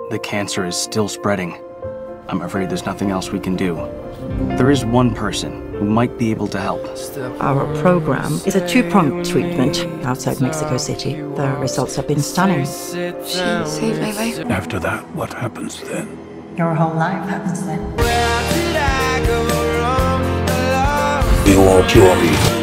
The cancer is still spreading. I'm afraid there's nothing else we can do. There is one person who might be able to help. Our program is a two-pronged treatment outside Mexico City. The results have been stunning. She saved my life. After that, what happens then? Your whole life happens then. You are purely